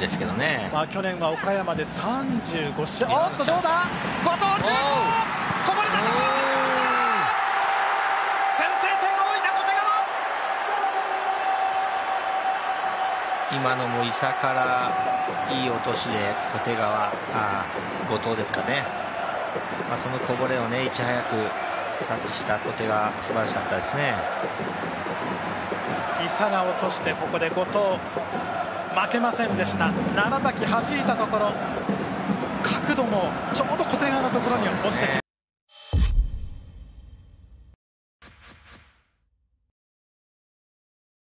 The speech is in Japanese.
ですけどね。 去年は岡山で35試合。おっとどうだ、後藤シュート、こぼれたところです。先制点を置いた小手川。 今のも伊佐からいい落としで後藤ですかね。そのこぼれをね、いち早く察知した小手が素晴らしかったですね。 伊佐が落として、ここで後藤負けませんでした。楢崎弾いたところ、角度もちょうど小手川のところに落ちてきました。